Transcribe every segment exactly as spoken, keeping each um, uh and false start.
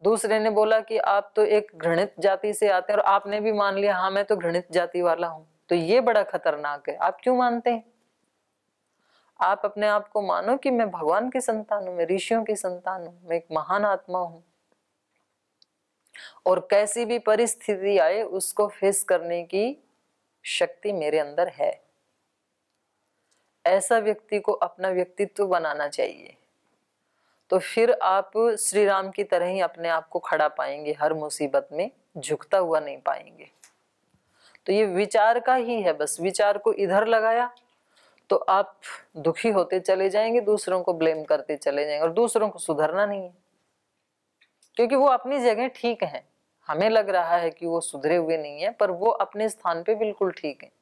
दूसरे ने बोला कि आप तो एक घृणित जाति से आते हैं, और आपने भी मान लिया हाँ मैं तो घृणित जाति वाला हूं, तो ये बड़ा खतरनाक है। आप क्यों मानते हैं? आप अपने आप को मानो कि मैं भगवान की संतान हूं, मैं ऋषियों की संतान हूं, मैं एक महान आत्मा हूं, और कैसी भी परिस्थिति आए उसको फेस करने की शक्ति मेरे अंदर है। ऐसा व्यक्ति को अपना व्यक्तित्व बनाना चाहिए, तो फिर आप श्री राम की तरह ही अपने आप को खड़ा पाएंगे, हर मुसीबत में झुकता हुआ नहीं पाएंगे। तो ये विचार का ही है, बस विचार को इधर लगाया तो आप दुखी होते चले जाएंगे, दूसरों को ब्लेम करते चले जाएंगे, और दूसरों को सुधरना नहीं है, क्योंकि वो अपनी जगह ठीक है। हमें लग रहा है कि वो सुधरे हुए नहीं है, पर वो अपने स्थान पे बिल्कुल ठीक है।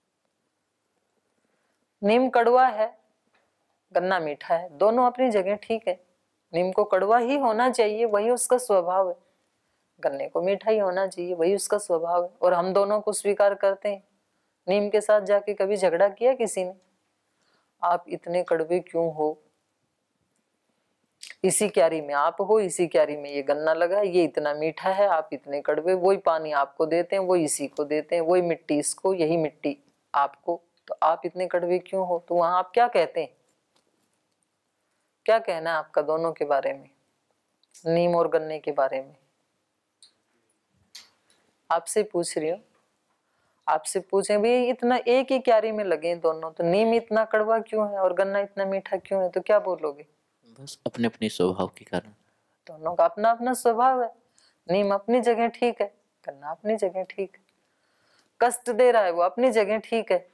नीम कड़वा है, गन्ना मीठा है, दोनों अपनी जगह ठीक है। नीम को कड़वा ही होना चाहिए, वही उसका स्वभाव है, गन्ने को मीठा ही होना चाहिए, वही उसका स्वभाव है, और हम दोनों को स्वीकार करते हैं। नीम के साथ जाके कभी झगड़ा किया किसी ने? आप इतने कड़वे क्यों हो, इसी क्यारी में आप हो, इसी क्यारी में ये गन्ना लगा है, ये इतना मीठा है, आप इतने कड़वे। वही पानी आपको देते हैं, वो इसी को देते हैं, वही मिट्टी इसको, यही मिट्टी आपको, तो आप इतने कड़वे क्यों हो? तो वहां आप क्या कहते हैं? क्या कहना है आपका दोनों के बारे में, नीम और गन्ने के बारे में? आपसे पूछ रही हूँ, आपसे पूछें भी, इतना एक ही क्यारी में लगे दोनों, तो नीम इतना कड़वा क्यों है और गन्ना इतना मीठा क्यों है? तो क्या बोलोगे? बस अपने अपने स्वभाव के कारण। दोनों का अपना अपना स्वभाव है। नीम अपनी जगह ठीक है, गन्ना अपनी जगह ठीक है। कष्ट दे रहा है वो अपनी जगह ठीक है,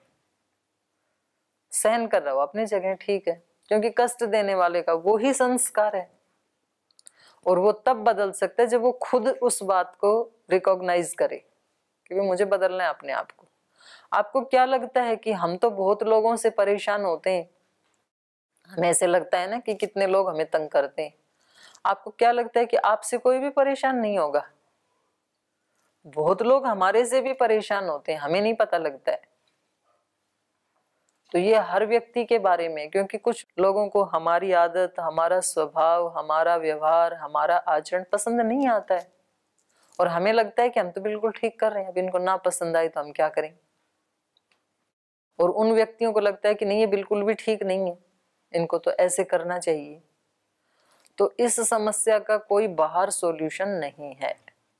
सहन कर रहा हो अपनी जगह ठीक है, क्योंकि कष्ट देने वाले का वो ही संस्कार है, और वो तब बदल सकता है जब वो खुद उस बात को रिकॉग्नाइज करे कि मुझे बदलना है अपने आप को। आपको क्या लगता है कि हम तो बहुत लोगों से परेशान होते हैं, हमें ऐसे लगता है ना कि कितने लोग हमें तंग करते हैं। आपको क्या लगता है कि आपसे कोई भी परेशान नहीं होगा? बहुत लोग हमारे से भी परेशान होते हैं, हमें नहीं पता लगता है। तो ये हर व्यक्ति के बारे में, क्योंकि कुछ लोगों को हमारी आदत, हमारा स्वभाव, हमारा व्यवहार, हमारा आचरण पसंद नहीं आता है, और हमें लगता है कि हम तो बिल्कुल ठीक कर रहे हैं, अब इनको ना पसंद आए तो हम क्या करें। और उन व्यक्तियों को लगता है कि नहीं ये बिल्कुल भी ठीक नहीं है, इनको तो ऐसे करना चाहिए। तो इस समस्या का कोई बाहर सॉल्यूशन नहीं है।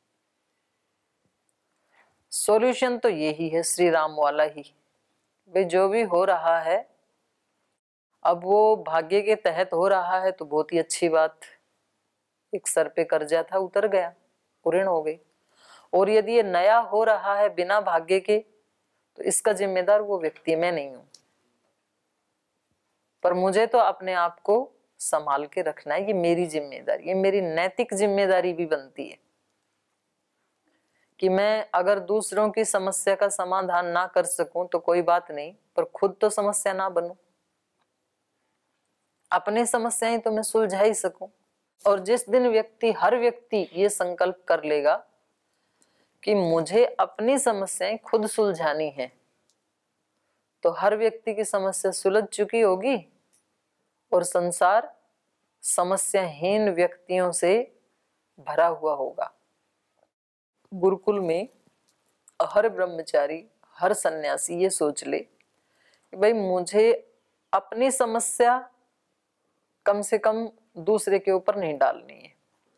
सॉल्यूशन तो यही है श्री राम वाला ही। भाई जो भी हो रहा है, अब वो भाग्य के तहत हो रहा है तो बहुत ही अच्छी बात। एक सर पे कर्जा था, उतर गया, पूर्ण हो गई। और यदि ये नया हो रहा है बिना भाग्य के, तो इसका जिम्मेदार वो व्यक्ति, मैं नहीं हूं। पर मुझे तो अपने आप को संभाल के रखना है, ये मेरी जिम्मेदारी, ये मेरी नैतिक जिम्मेदारी भी बनती है कि मैं अगर दूसरों की समस्या का समाधान ना कर सकूं तो कोई बात नहीं, पर खुद तो समस्या ना बनूं। अपनी समस्याएं तो मैं सुलझा ही सकूं। और जिस दिन व्यक्ति, हर व्यक्ति ये संकल्प कर लेगा कि मुझे अपनी समस्याएं खुद सुलझानी है, तो हर व्यक्ति की समस्या सुलझ चुकी होगी और संसार समस्याहीन व्यक्तियों से भरा हुआ होगा। गुरुकुल में हर ब्रह्मचारी, हर सन्यासी ये सोच ले कि भाई मुझे अपनी समस्या कम से कम दूसरे के ऊपर नहीं डालनी है,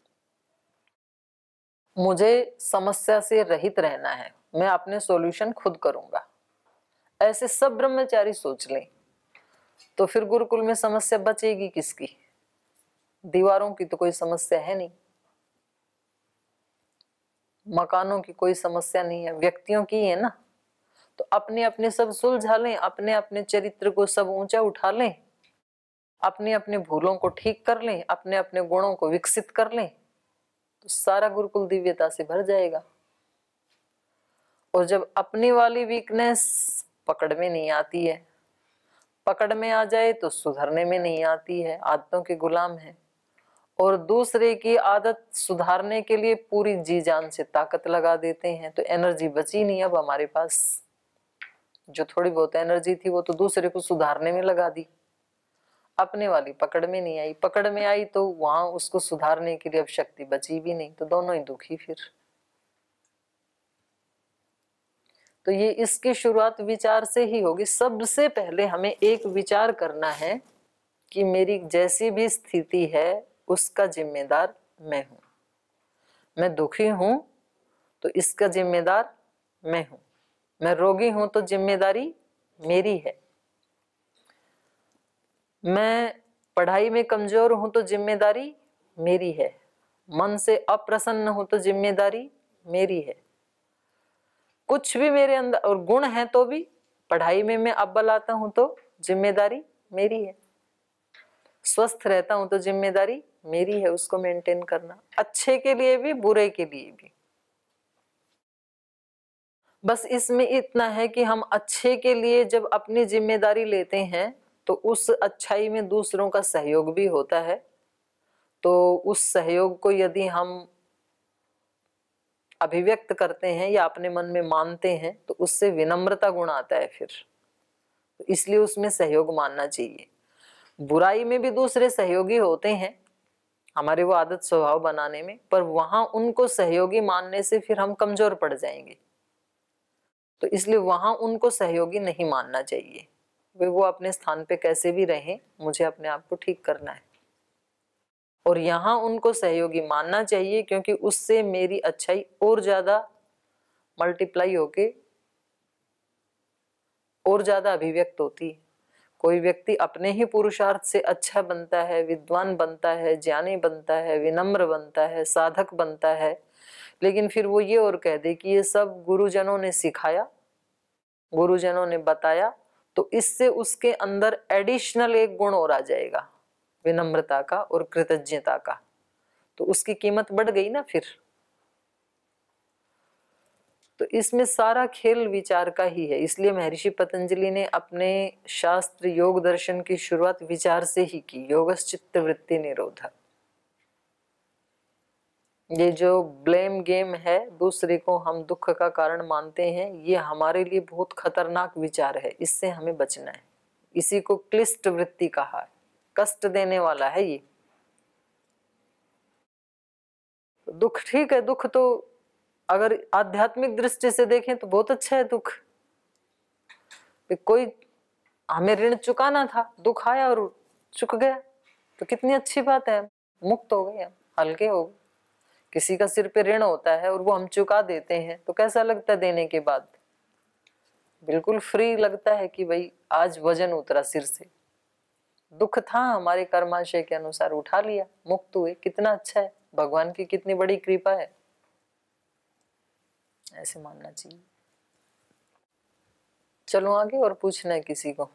मुझे समस्या से रहित रहना है, मैं अपने सॉल्यूशन खुद करूंगा। ऐसे सब ब्रह्मचारी सोच लें तो फिर गुरुकुल में समस्या बचेगी किसकी? दीवारों की तो कोई समस्या है नहीं, मकानों की कोई समस्या नहीं है, व्यक्तियों की है ना। तो अपने अपने सब सुलझा लें, अपने अपने चरित्र को सब ऊंचा उठा लें, अपने अपने भूलों को ठीक कर लें, अपने अपने गुणों को विकसित कर लें, तो सारा गुरुकुल दिव्यता से भर जाएगा। और जब अपनी वाली वीकनेस पकड़ में नहीं आती है, पकड़ में आ जाए तो सुधरने में नहीं आती है, आदतों के गुलाम है, और दूसरे की आदत सुधारने के लिए पूरी जी जान से ताकत लगा देते हैं, तो एनर्जी बची नहीं अब हमारे पास। जो थोड़ी बहुत एनर्जी थी वो तो दूसरे को सुधारने में लगा दी, अपने वाली पकड़ में नहीं आई, पकड़ में आई तो वहां उसको सुधारने के लिए अब शक्ति बची भी नहीं, तो दोनों ही दुखी फिर। तो ये इसकी शुरुआत विचार से ही होगी। सबसे पहले हमें एक विचार करना है कि मेरी जैसी भी स्थिति है उसका जिम्मेदार मैं हूं। मैं दुखी हूं तो इसका जिम्मेदार मैं हूं। मैं रोगी हूं तो जिम्मेदारी मेरी है। मैं पढ़ाई में कमजोर हूं तो जिम्मेदारी मेरी है। मन से अप्रसन्न हूं तो जिम्मेदारी मेरी है। कुछ भी मेरे अंदर और गुण है तो भी पढ़ाई में मैं अव्वल आता हूं तो जिम्मेदारी मेरी है। स्वस्थ रहता हूं तो जिम्मेदारी मेरी है उसको मेंटेन करना, अच्छे के लिए भी बुरे के लिए भी। बस इसमें इतना है कि हम अच्छे के लिए जब अपनी जिम्मेदारी लेते हैं तो उस अच्छाई में दूसरों का सहयोग भी होता है। तो उस सहयोग को यदि हम अभिव्यक्त करते हैं या अपने मन में मानते हैं तो उससे विनम्रता गुण आता है फिर। तो इसलिए उसमें सहयोग मानना चाहिए। बुराई में भी दूसरे सहयोगी होते हैं हमारे वो आदत स्वभाव बनाने में, पर वहां उनको सहयोगी मानने से फिर हम कमजोर पड़ जाएंगे। तो इसलिए वहां उनको सहयोगी नहीं मानना चाहिए। वे वो अपने स्थान पे कैसे भी रहें, मुझे अपने आप को ठीक करना है। और यहाँ उनको सहयोगी मानना चाहिए क्योंकि उससे मेरी अच्छाई और ज्यादा मल्टीप्लाई होके और ज्यादा अभिव्यक्त होती है। कोई व्यक्ति अपने ही पुरुषार्थ से अच्छा बनता है, विद्वान बनता है, ज्ञानी बनता है, विनम्र बनता है, साधक बनता है, लेकिन फिर वो ये और कह दे कि ये सब गुरुजनों ने सिखाया, गुरुजनों ने बताया, तो इससे उसके अंदर एडिशनल एक गुण और आ जाएगा, विनम्रता का और कृतज्ञता का। तो उसकी कीमत बढ़ गई ना फिर। तो इसमें सारा खेल विचार का ही है। इसलिए महर्षि पतंजलि ने अपने शास्त्र योग दर्शन की शुरुआत विचार से ही की, योगश्चित्त वृत्ति निरोध। ये जो ब्लेम गेम है, दूसरे को हम दुख का कारण मानते हैं, ये हमारे लिए बहुत खतरनाक विचार है। इससे हमें बचना है। इसी को क्लिष्ट वृत्ति कहा है, कष्ट देने वाला है ये। तो दुख ठीक है, दुख तो अगर आध्यात्मिक दृष्टि से देखें तो बहुत अच्छा है दुख। कोई हमें ऋण चुकाना था, दुख आया और चुक गया, तो कितनी अच्छी बात है, मुक्त हो गए, हल्के हो गए। किसी का सिर पे ऋण होता है और वो हम चुका देते हैं तो कैसा लगता है देने के बाद? बिल्कुल फ्री लगता है कि भाई आज वजन उतरा सिर से। दुख था, हमारे कर्माशय के अनुसार उठा लिया, मुक्त हुए, कितना अच्छा है, भगवान की कितनी बड़ी कृपा है। ऐसे मानना चाहिए। चलो आगे, और पूछना है किसी को?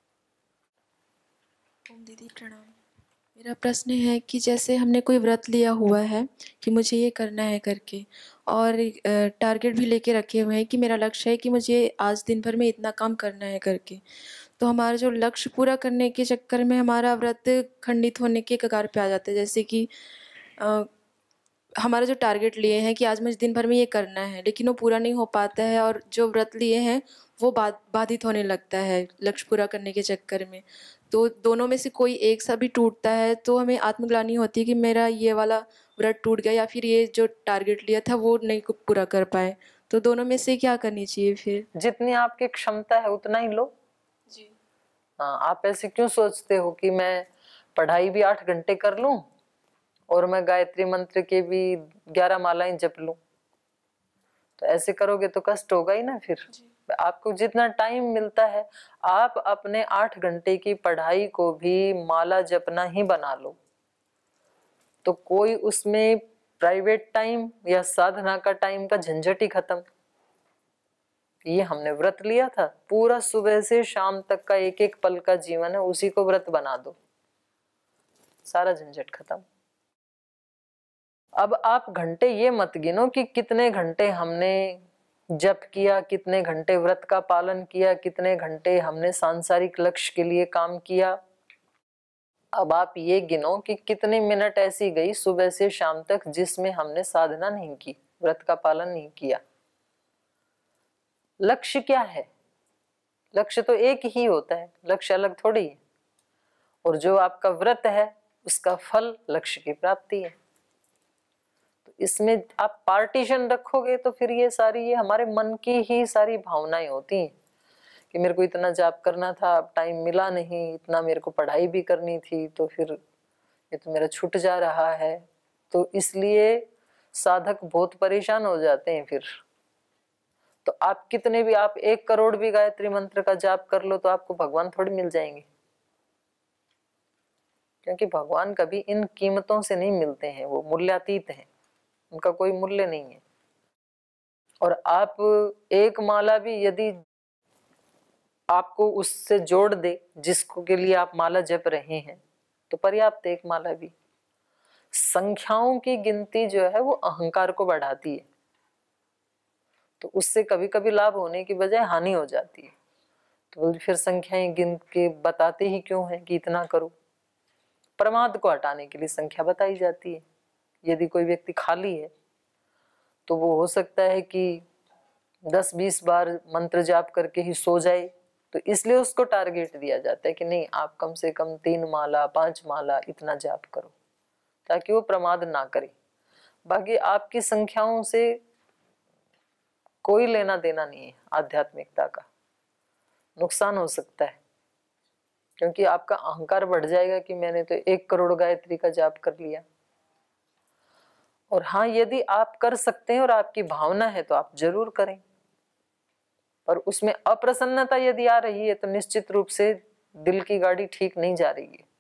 ओम दीदी प्रणाम। मेरा प्रश्न है कि जैसे हमने कोई व्रत लिया हुआ है कि मुझे ये करना है करके, और टारगेट भी लेके रखे हुए हैं कि मेरा लक्ष्य है कि मुझे आज दिन भर में इतना काम करना है करके, तो हमारा जो लक्ष्य पूरा करने के चक्कर में हमारा व्रत खंडित होने के कगार पे आ जाता है। जैसे कि आ, हमारा जो टारगेट लिए हैं कि आज मुझे दिन भर में ये करना है, लेकिन वो पूरा नहीं हो पाता है, और जो व्रत लिए हैं वो बाधित होने लगता है लक्ष्य पूरा करने के चक्कर में। तो दोनों में से कोई एक सा भी टूटता है तो हमें आत्मग्लानि होती है कि मेरा ये वाला व्रत टूट गया, या फिर ये जो टारगेट लिया था वो नहीं पूरा कर पाए। तो दोनों में से क्या करनी चाहिए फिर? जितनी आपकी क्षमता है उतना ही लो जी। हाँ, आप ऐसे क्यों सोचते हो कि मैं पढ़ाई भी आठ घंटे कर लूं और मैं गायत्री मंत्र के भी ग्यारह मालाएं जप लूं? तो ऐसे करोगे तो कष्ट होगा ही ना फिर। आपको जितना टाइम मिलता है, आप अपने आठ घंटे की पढ़ाई को भी माला जपना ही बना लो। तो कोई उसमें प्राइवेट टाइम या साधना का टाइम का झंझट ही खत्म। ये हमने व्रत लिया था, पूरा सुबह से शाम तक का एक एक पल का जीवन है, उसी को व्रत बना दो, सारा झंझट खत्म। अब आप घंटे ये मत गिनो कि कितने घंटे हमने जप किया, कितने घंटे व्रत का पालन किया, कितने घंटे हमने सांसारिक लक्ष्य के लिए काम किया। अब आप ये गिनो कि कितने मिनट ऐसी गई सुबह से शाम तक जिसमें हमने साधना नहीं की, व्रत का पालन नहीं किया। लक्ष्य क्या है? लक्ष्य तो एक ही होता है, लक्ष्य अलग थोड़ी है। और जो आपका व्रत है उसका फल लक्ष्य की प्राप्ति है। तो इसमें आप पार्टीशन रखोगे तो फिर ये सारी ये हमारे मन की ही सारी भावनाएं होती हैं कि मेरे को इतना जाप करना था, अब टाइम मिला नहीं, इतना मेरे को पढ़ाई भी करनी थी, तो फिर ये तो मेरा छूट जा रहा है। तो इसलिए साधक बहुत परेशान हो जाते हैं फिर। तो आप कितने भी, आप एक करोड़ भी गायत्री मंत्र का जाप कर लो तो आपको भगवान थोड़ी मिल जाएंगे, क्योंकि भगवान कभी इन कीमतों से नहीं मिलते हैं, वो मूल्यातीत हैं, उनका कोई मूल्य नहीं है। और आप एक माला भी यदि आपको उससे जोड़ दे जिसको के लिए आप माला जप रहे हैं तो पर्याप्त एक माला भी। संख्याओं की गिनती जो है वो अहंकार को बढ़ाती है, तो उससे कभी कभी लाभ होने की बजाय हानि हो जाती है। तो फिर संख्याएं गिन के बताते ही क्यों है कि इतना करो। प्रमाद को हटाने के लिए संख्या बताई जाती है। यदि कोई व्यक्ति खाली है तो वो हो सकता है कि दस बीस बार मंत्र जाप करके ही सो जाए, तो इसलिए उसको टारगेट दिया जाता है कि नहीं, आप कम से कम तीन माला पांच माला इतना जाप करो, ताकि वो प्रमाद ना करे। बाकी आपकी संख्याओं से कोई लेना देना नहीं है, आध्यात्मिकता का नुकसान हो सकता है, क्योंकि आपका अहंकार बढ़ जाएगा कि मैंने तो एक करोड़ गायत्री का जाप कर लिया। और हाँ, यदि आप कर सकते हैं और आपकी भावना है तो आप जरूर करें, पर उसमें अप्रसन्नता यदि आ रही है तो निश्चित रूप से दिल की गाड़ी ठीक नहीं जा रही है।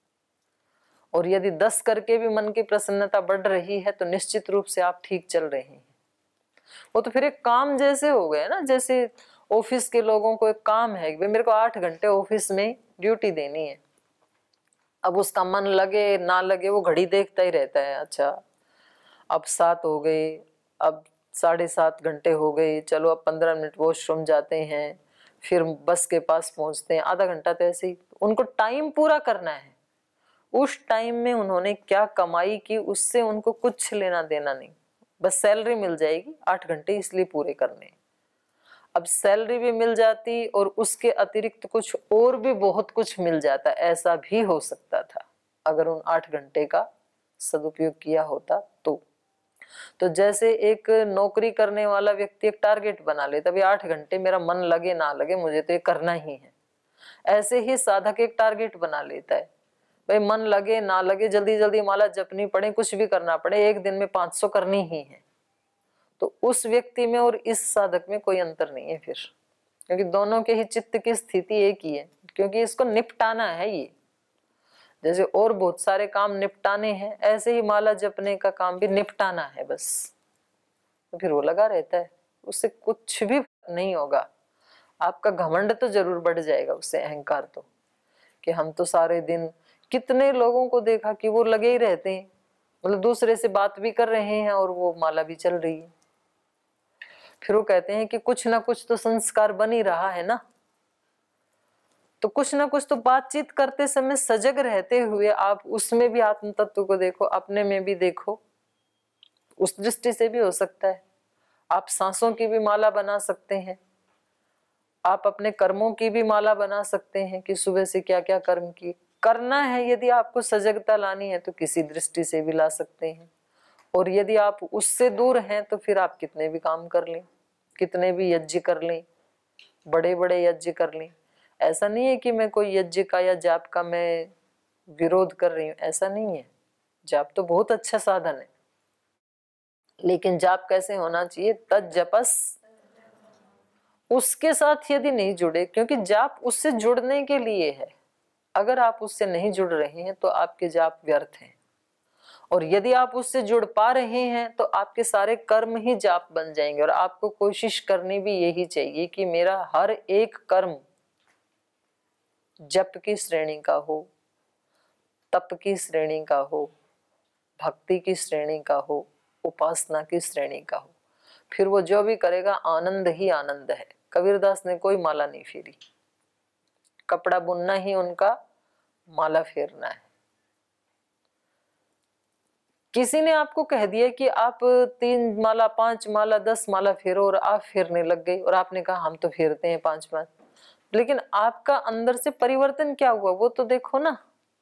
और यदि दस करके भी मन की प्रसन्नता बढ़ रही है तो निश्चित रूप से आप ठीक चल रहे हैं। वो तो फिर एक काम जैसे हो गया ना, जैसे ऑफिस के लोगों को एक काम है कि मेरे को आठ घंटे ऑफिस में ड्यूटी देनी है। अब उसका मन लगे ना लगे वो घड़ी देखता ही रहता है, अच्छा अब सात हो गए, अब साढ़े सात घंटे हो गए, चलो अब पंद्रह मिनट वॉशरूम जाते हैं, फिर बस के पास पहुंचते हैं, आधा घंटा तो ऐसे ही। उनको टाइम पूरा करना है, उस टाइम में उन्होंने क्या कमाई की उससे उनको कुछ लेना देना नहीं, बस सैलरी मिल जाएगी, आठ घंटे इसलिए पूरे करने। अब सैलरी भी मिल जाती और उसके अतिरिक्त कुछ और भी बहुत कुछ मिल जाता, ऐसा भी हो सकता था अगर उन आठ घंटे का सदुपयोग किया होता तो। तो जैसे एक नौकरी करने वाला व्यक्ति एक टारगेट बना ले, तभी आठ घंटे मेरा मन लगे ना लगे मुझे तो ये करना ही है। ऐसे ही साधक एक टारगेट बना लेता है, भाई मन लगे ना लगे, जल्दी जल्दी माला जपनी पड़े, कुछ भी करना पड़े, एक दिन में पांच सौ करनी ही है। तो उस व्यक्ति में और इस साधक में कोई अंतर नहीं है फिर, क्योंकि दोनों के ही चित्त की स्थिति एक ही है, क्योंकि इसको निपटाना है। ये जैसे और बहुत सारे काम निपटाने हैं, ऐसे ही माला जपने का काम भी निपटाना है बस। तो फिर वो लगा रहता है, उससे कुछ भी नहीं होगा। आपका घमंड तो जरूर बढ़ जाएगा उससे, अहंकार तो, कि हम तो सारे दिन, कितने लोगों को देखा कि वो लगे ही रहते हैं, मतलब दूसरे से बात भी कर रहे हैं और वो माला भी चल रही है। फिर वो कहते हैं कि कुछ ना कुछ तो संस्कार बन ही रहा है ना, तो कुछ ना कुछ तो बातचीत करते समय सजग रहते हुए आप उसमें भी आत्म तत्व को देखो, अपने में भी देखो। उस दृष्टि से भी हो सकता है। आप सांसों की भी माला बना सकते हैं, आप अपने कर्मों की भी माला बना सकते हैं कि सुबह से क्या क्या कर्म की करना है। यदि आपको सजगता लानी है तो किसी दृष्टि से भी ला सकते हैं, और यदि आप उससे दूर हैं तो फिर आप कितने भी काम कर लें, कितने भी यज्ञ कर लें, बड़े बड़े यज्ञ कर लें। ऐसा नहीं है कि मैं कोई यज्ञ का या जाप का मैं विरोध कर रही हूँ, ऐसा नहीं है। जाप तो बहुत अच्छा साधन है, लेकिन जाप कैसे होना चाहिए? तत् जपस, उसके साथ यदि नहीं जुड़े, क्योंकि जाप उससे जुड़ने के लिए है। अगर आप उससे नहीं जुड़ रहे हैं तो आपके जाप व्यर्थ हैं, और यदि आप उससे जुड़ पा रहे हैं तो आपके सारे कर्म ही जाप बन जाएंगे। और आपको कोशिश करनी भी यही चाहिए कि मेरा हर एक कर्म जप की श्रेणी का हो, तप की श्रेणी का हो, भक्ति की श्रेणी का हो, उपासना की श्रेणी का हो। फिर वो जो भी करेगा आनंद ही आनंद है। कबीरदास ने कोई माला नहीं फेरी, कपड़ा बुनना ही उनका माला फेरना है। किसी ने आपको कह दिया कि आप तीन माला, पांच माला, दस माला फेरो, और आप फेरने लग गए और आपने कहा हम तो फेरते हैं पांच पांच, लेकिन आपका अंदर से परिवर्तन क्या हुआ वो तो देखो ना।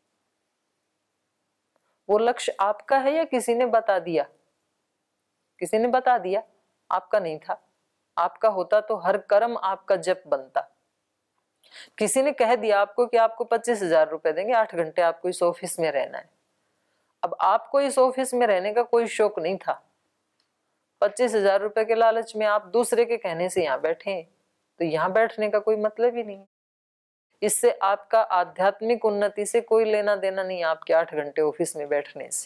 वो लक्ष्य आपका है या किसी ने बता दिया? किसी ने बता दिया, आपका नहीं था। आपका होता तो हर कर्म आपका जप बनता। किसी ने कह दिया आपको कि आपको पच्चीस हजार रुपए देंगे, आठ घंटे आपको इस ऑफिस में रहना है। अब आपको इस ऑफिस में रहने का कोई शौक नहीं था, पच्चीस हजार रुपए के लालच में आप दूसरे के कहने से यहाँ बैठे हैं, तो यहाँ बैठने का कोई मतलब ही नहीं। इससे आपका आध्यात्मिक उन्नति से कोई लेना देना नहीं, आपके आठ घंटे ऑफिस में बैठने से।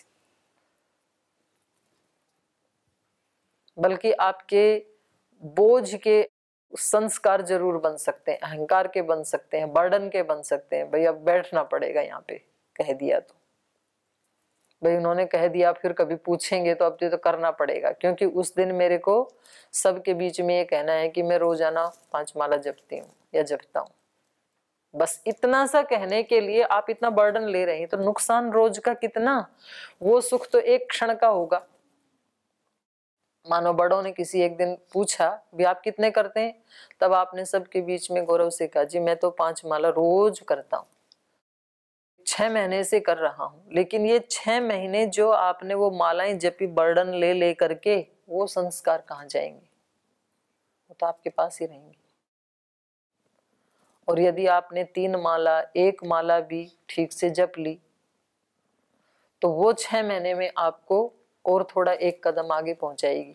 बल्कि आपके बोझ के संस्कार जरूर बन सकते हैं, अहंकार के बन सकते हैं, बर्डन के बन सकते हैं। भाई अब बैठना पड़ेगा यहाँ पे, कह दिया तो भाई उन्होंने कह दिया, फिर कभी पूछेंगे तो अब तो करना पड़ेगा, क्योंकि उस दिन मेरे को सबके बीच में ये कहना है कि मैं रोजाना पांच माला जपती हूँ या जपता हूँ। बस इतना सा कहने के लिए आप इतना बर्डन ले रहे हैं, तो नुकसान रोज का कितना। वो सुख तो एक क्षण का होगा। मानो बड़ों ने किसी एक दिन पूछा भी आप कितने करते हैं, तब आपने सबके बीच में गौरव से कहा जी मैं तो पांच माला रोज करता हूं, छह महीने से कर रहा हूं। लेकिन ये छह महीने जो आपने वो मालाएं जपी बर्डन ले ले करके, वो संस्कार कहाँ जाएंगे? वो तो आपके पास ही रहेंगे। और यदि आपने तीन माला, एक माला भी ठीक से जप ली, तो वो छह महीने में आपको और थोड़ा एक कदम आगे पहुंचाएगी।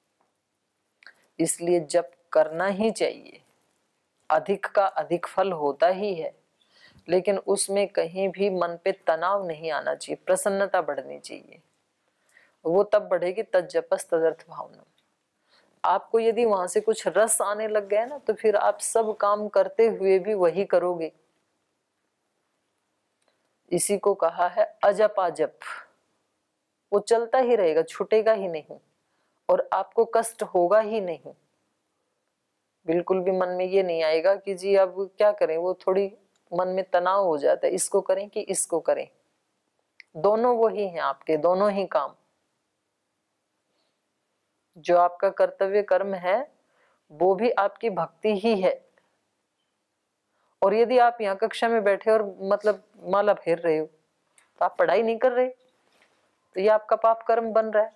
इसलिए जप करना ही चाहिए। अधिक का अधिक फल होता ही है, लेकिन उसमें कहीं भी मन पे तनाव नहीं आना चाहिए, प्रसन्नता बढ़नी चाहिए। वो तब बढ़ेगी तद जपस तदर्थ भावना। आपको यदि वहां से कुछ रस आने लग गया ना, तो फिर आप सब काम करते हुए भी वही करोगे। इसी को कहा है अजपा जप। वो चलता ही रहेगा, छूटेगा ही नहीं, और आपको कष्ट होगा ही नहीं। बिल्कुल भी मन में ये नहीं आएगा कि जी अब क्या करें। वो थोड़ी मन में तनाव हो जाता है, इसको करें कि इसको करें। दोनों वही हैं आपके, दोनों ही काम। जो आपका कर्तव्य कर्म है वो भी आपकी भक्ति ही है। और यदि आप यहाँ कक्षा में बैठे और मतलब माला फेर रहे हो, तो आप पढ़ाई नहीं कर रहे, तो ये आपका पाप कर्म बन रहा है।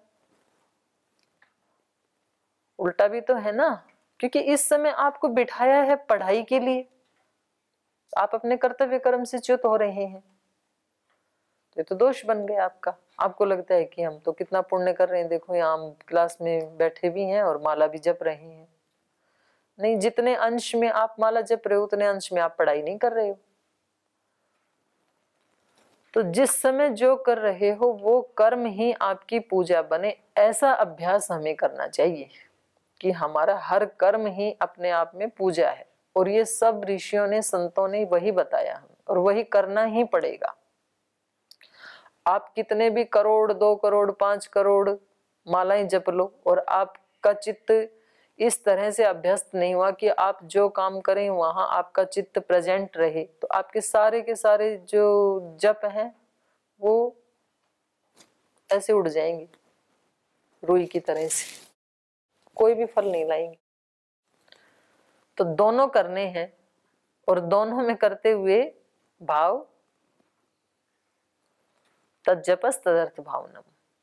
उल्टा भी तो है ना, क्योंकि इस समय आपको बिठाया है पढ़ाई के लिए, आप अपने कर्तव्य कर्म से च्युत हो रहे हैं। तो ये तो दोष बन गया आपका। आपको लगता है कि हम तो कितना पुण्य कर रहे हैं, देखो यहाँ हम क्लास में बैठे भी हैं और माला भी जप रहे हैं। नहीं, जितने अंश में आप माला जप रहे हो उतने अंश में आप पढ़ाई नहीं कर रहे हो। तो जिस समय जो कर रहे हो वो कर्म ही आपकी पूजा बने, ऐसा अभ्यास हमें करना चाहिए कि हमारा हर कर्म ही अपने आप में पूजा है। और ये सब ऋषियों ने, संतों ने वही बताया हमें, और वही करना ही पड़ेगा। आप कितने भी करोड़, दो करोड़, पांच करोड़ मालाएं जप लो, और आपका चित्त इस तरह से अभ्यस्त नहीं हुआ कि आप जो काम करें वहां आपका चित्त प्रेजेंट रहे, तो आपके सारे के सारे जो जप हैं वो ऐसे उड़ जाएंगे रुई की तरह से, कोई भी फल नहीं लाएंगे। तो दोनों करने हैं, और दोनों में करते हुए भाव तज्जपस तदर्थ भावनम।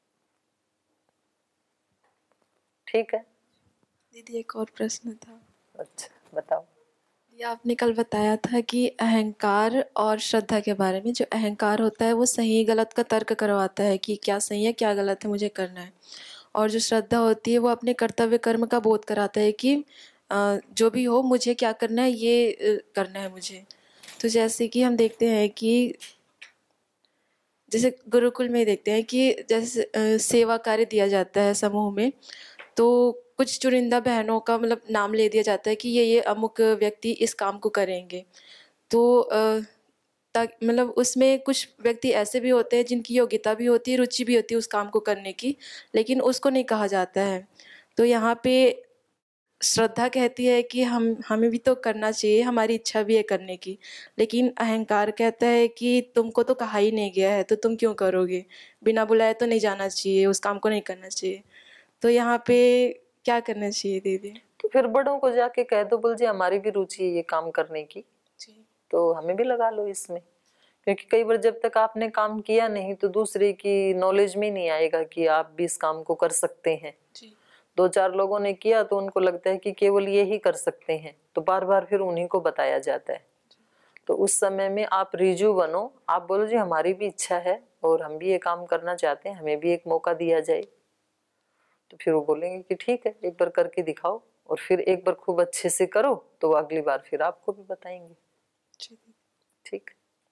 ठीक है दीदी, एक और प्रश्न था। अच्छा बताओ। ये आपने कल बताया था कि अहंकार और श्रद्धा के बारे में। जो अहंकार होता है वो सही गलत का तर्क करवाता है कि क्या सही है क्या गलत है, मुझे करना है। और जो श्रद्धा होती है वो अपने कर्तव्य कर्म का बोध कराता है कि अ, जो भी हो मुझे क्या करना है, ये अ, करना है मुझे। तो जैसे कि हम देखते हैं कि जैसे गुरुकुल में देखते हैं कि जैसे अ, सेवा कार्य दिया जाता है समूह में, तो कुछ चुनिंदा बहनों का मतलब नाम ले दिया जाता है कि ये ये अमुक व्यक्ति इस काम को करेंगे। तो अ, ताक मतलब उसमें कुछ व्यक्ति ऐसे भी होते हैं जिनकी योग्यता भी होती है, रुचि भी होती है उस काम को करने की, लेकिन उसको नहीं कहा जाता है। तो यहाँ पे श्रद्धा कहती है कि हम हमें भी तो करना चाहिए, हमारी इच्छा भी है करने की, लेकिन अहंकार कहता है कि तुमको तो कहा ही नहीं गया है तो तुम क्यों करोगे, बिना बुलाए तो नहीं जाना चाहिए, उस काम को नहीं करना चाहिए। तो यहाँ पे क्या करना चाहिए दीदी? तो फिर बड़ों को जाके कह दो, बोल जी हमारी भी रुचि है ये काम करने की, जी। तो हमें भी लगा लो इसमें। क्योंकि कई बार जब तक आपने काम किया नहीं तो दूसरे की नॉलेज में नहीं आएगा कि आप भी इस काम को कर सकते हैं। जी। दो चार लोगों ने किया तो उनको लगता है कि केवल ये ही कर सकते हैं, तो बार बार फिर उन्हीं को बताया जाता है। तो उस समय में आप रिजू बनो, आप बोलो जी हमारी भी इच्छा है और हम भी ये काम करना चाहते हैं, हमें भी एक मौका दिया जाए। तो फिर वो बोलेंगे कि ठीक है, एक बार करके दिखाओ, और फिर एक बार खूब अच्छे से करो तो वो अगली बार फिर आपको भी बताएंगे। ठीक।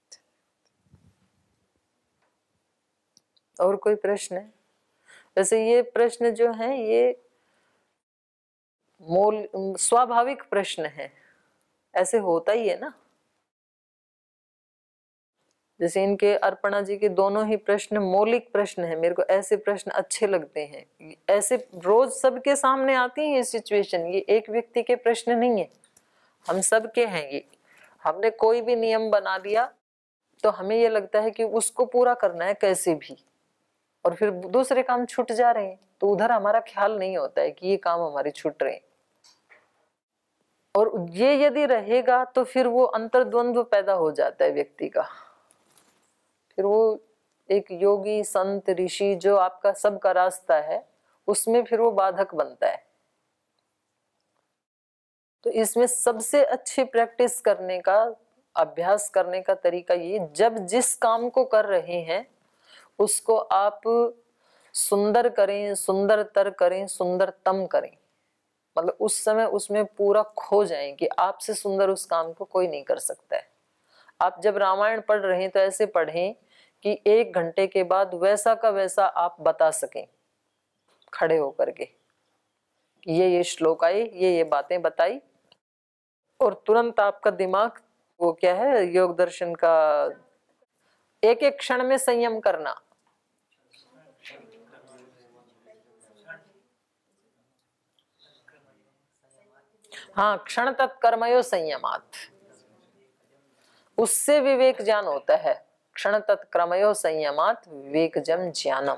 और कोई प्रश्न है? वैसे ये प्रश्न जो है ये मूल स्वाभाविक प्रश्न है, ऐसे होता ही है ना। जैसे इनके अर्पणा जी के दोनों ही प्रश्न मौलिक प्रश्न है, मेरे को ऐसे प्रश्न अच्छे लगते हैं। ऐसे रोज सबके सामने आती है ये सिचुएशन, ये एक व्यक्ति के प्रश्न नहीं है, हम सबके हैं ये। हमने कोई भी नियम बना लिया तो हमें ये लगता है कि उसको पूरा करना है कैसे भी, और फिर दूसरे काम छूट जा रहे हैं तो उधर हमारा ख्याल नहीं होता है कि ये काम हमारे छूट रहे हैं। और ये यदि रहेगा तो फिर वो अंतर्द्वंद्व पैदा हो जाता है व्यक्ति का। फिर वो एक योगी संत ऋषि जो आपका सबका रास्ता है उसमें फिर वो बाधक बनता है। तो इसमें सबसे अच्छी प्रैक्टिस करने का, अभ्यास करने का तरीका ये, जब जिस काम को कर रहे हैं उसको आप सुंदर करें, सुंदरतर करें, सुंदरतम करें। मतलब उस समय उसमें पूरा खो जाएं कि आपसे सुंदर उस काम को कोई नहीं कर सकता है। आप जब रामायण पढ़ रहे हैं तो ऐसे पढ़ें कि एक घंटे के बाद वैसा का वैसा आप बता सकें खड़े होकर के, ये ये श्लोक आए, ये ये बातें बताई, और तुरंत आपका दिमाग वो क्या है, योग दर्शन का एक एक क्षण में संयम करना। हाँ, क्षण तत्कर्मयो संयमात, उससे विवेक ज्ञान होता है। क्षण तत्कर्मयो संयमात विवेकजम ज्ञानम।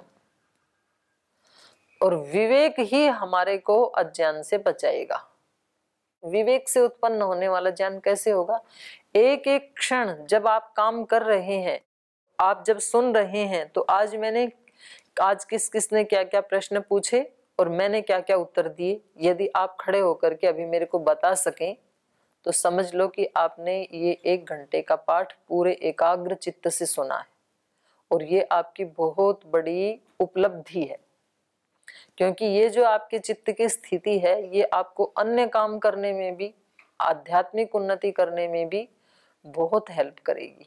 और विवेक ही हमारे को अज्ञान से बचाएगा। विवेक से उत्पन्न होने वाला ज्ञान कैसे होगा? एक एक क्षण जब आप काम कर रहे हैं, आप जब सुन रहे हैं, तो आज मैंने आज किस किस ने क्या क्या प्रश्न पूछे और मैंने क्या क्या उत्तर दिए, यदि आप खड़े होकर के अभी मेरे को बता सकें तो समझ लो कि आपने ये एक घंटे का पाठ पूरे एकाग्र चित्त से सुना है। और ये आपकी बहुत बड़ी उपलब्धि है, क्योंकि ये जो आपके चित्त की स्थिति है ये आपको अन्य काम करने में भी, आध्यात्मिक उन्नति करने में भी बहुत हेल्प करेगी।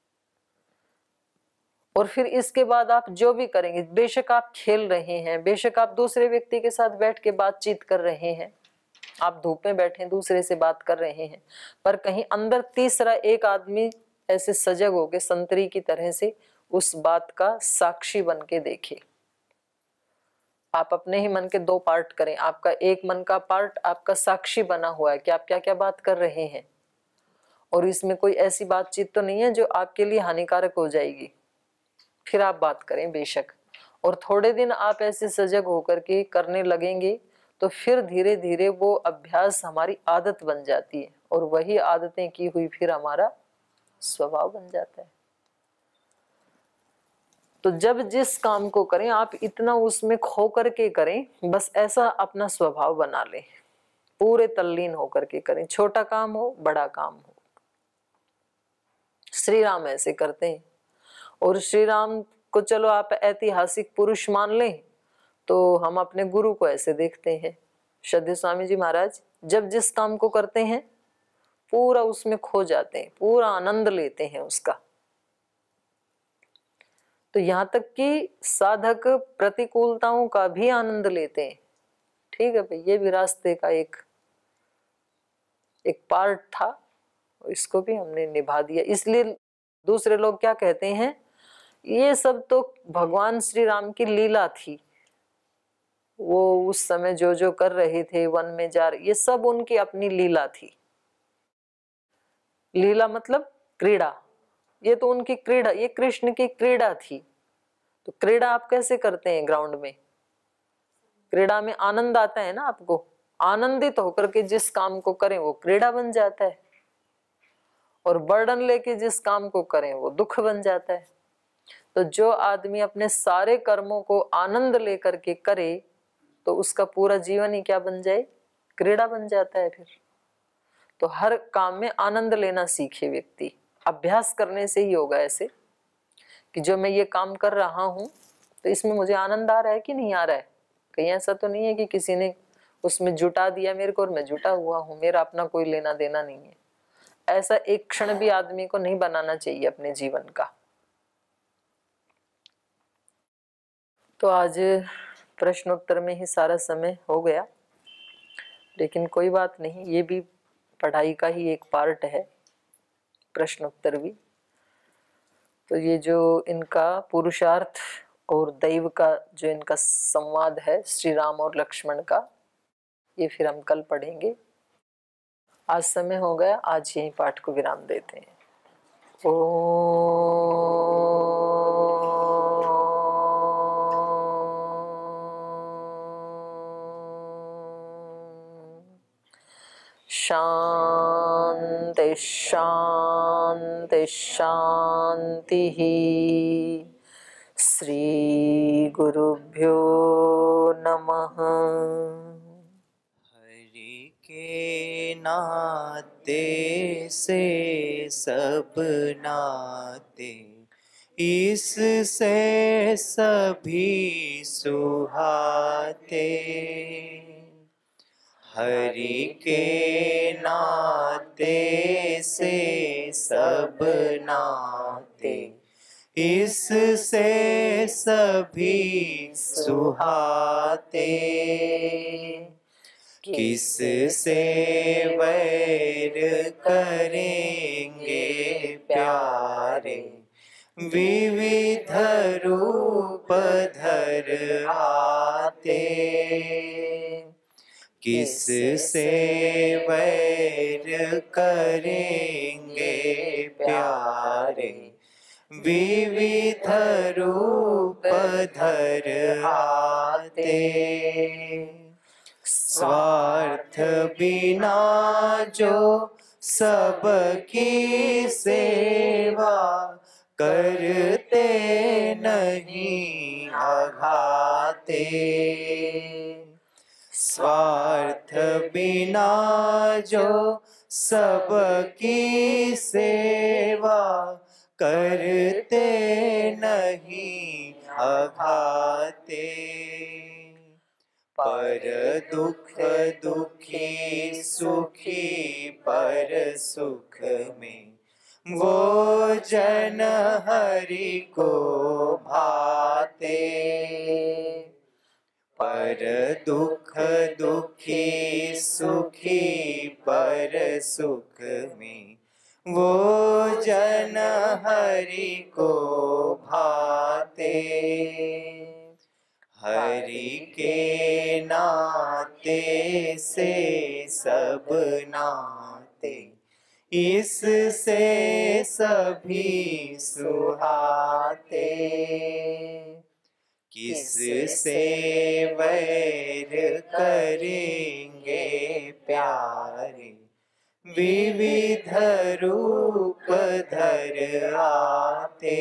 और फिर इसके बाद आप जो भी करेंगे, बेशक आप खेल रहे हैं, बेशक आप दूसरे व्यक्ति के साथ बैठ के बातचीत कर रहे हैं, आप धूप में बैठे दूसरे से बात कर रहे हैं, पर कहीं अंदर तीसरा एक आदमी ऐसे सजग हो के संतरी की तरह से उस बात का साक्षी बन के देखे। आप अपने ही मन के दो पार्ट करें, आपका एक मन का पार्ट आपका साक्षी बना हुआ है कि आप क्या क्या बात कर रहे हैं, और इसमें कोई ऐसी बातचीत तो नहीं है जो आपके लिए हानिकारक हो जाएगी, फिर आप बात करें बेशक। और थोड़े दिन आप ऐसे सजग होकर के करने लगेंगे तो फिर धीरे धीरे वो अभ्यास हमारी आदत बन जाती है, और वही आदतें की हुई फिर हमारा स्वभाव बन जाता है। तो जब जिस काम को करें आप इतना उसमें खो करके करें, बस ऐसा अपना स्वभाव बना लें, पूरे तल्लीन होकर के करें, छोटा काम हो बड़ा काम हो। श्री राम ऐसे करते हैं, और श्री राम को चलो आप ऐतिहासिक पुरुष मान लें तो हम अपने गुरु को ऐसे देखते हैं। श्रद्धेय स्वामी जी महाराज जब जिस काम को करते हैं पूरा उसमें खो जाते हैं, पूरा आनंद लेते हैं उसका। तो यहाँ तक कि साधक प्रतिकूलताओं का भी आनंद लेते हैं। ठीक है भाई, ये भी रास्ते का एक एक पार्ट था, इसको भी हमने निभा दिया। इसलिए दूसरे लोग क्या कहते हैं, ये सब तो भगवान श्री राम की लीला थी, वो उस समय जो जो कर रहे थे, वन में जा रहे, ये सब उनकी अपनी लीला थी। लीला मतलब क्रीड़ा, ये तो उनकी क्रीड़ा, ये कृष्ण की क्रीड़ा थी। तो क्रीड़ा आप कैसे करते हैं? ग्राउंड में क्रीड़ा में आनंद आता है ना, आपको आनंदित होकर के जिस काम को करें वो क्रीड़ा बन जाता है। और बर्डन लेके जिस काम को करें वो दुख बन जाता है। तो जो आदमी अपने सारे कर्मों को आनंद लेकर के करे तो उसका पूरा जीवन ही क्या बन जाए, क्रीड़ा बन जाता है फिर। तो हर काम में आनंद लेना सीखे व्यक्ति। अभ्यास करने से ही होगा ऐसे कि जो मैं ये काम कर रहा हूं तो इसमें मुझे आनंद आ रहा है कि नहीं आ रहा है। कहीं ऐसा तो नहीं है कि किसी ने उसमें जुटा दिया मेरे को और मैं जुटा हुआ हूं, मेरा अपना कोई लेना देना नहीं है। ऐसा एक क्षण भी आदमी को नहीं बनाना चाहिए अपने जीवन का। तो आज प्रश्नोत्तर में ही सारा समय हो गया, लेकिन कोई बात नहीं, ये भी पढ़ाई का ही एक पार्ट है, प्रश्नोत्तर भी। तो ये जो इनका पुरुषार्थ और दैव का जो इनका संवाद है श्री राम और लक्ष्मण का, ये फिर हम कल पढ़ेंगे। आज समय हो गया, आज यही पाठ को विराम देते हैं। ओ शांति शांति शांति। श्री गुरुभ्यो नमः। हरि के नाते से सब नाते, इससे सभी सुहाते। हरि के नाते से सब नाते, इससे सभी सुहाते। किससे वैर करेंगे प्यारे, विविध रूप धर आते। किससे वैर करेंगे प्यारे, विविध रूप धर आते। स्वार्थ बिना जो सबकी सेवा, करते नहीं अघाते। स्वार्थ बिना जो सबकी सेवा, करते नहीं अघाते। पर दुख दुखी सुखी पर सुख में, वो जन हरि को भाते। पर दुख दुखी सुखी पर सुख में, वो जन हरि को भाते। हरि के नाते से सब नाते, इससे सभी सुहाते। किससे वैर करेंगे प्यारे, विविध रूप धर आते।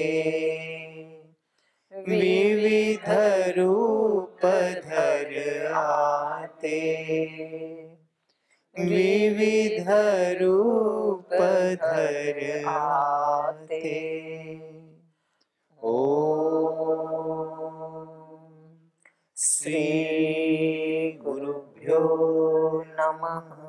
विविध रूप धर आते। विविध रूप धर आते। ओम श्री गुरुभ्यो नमः।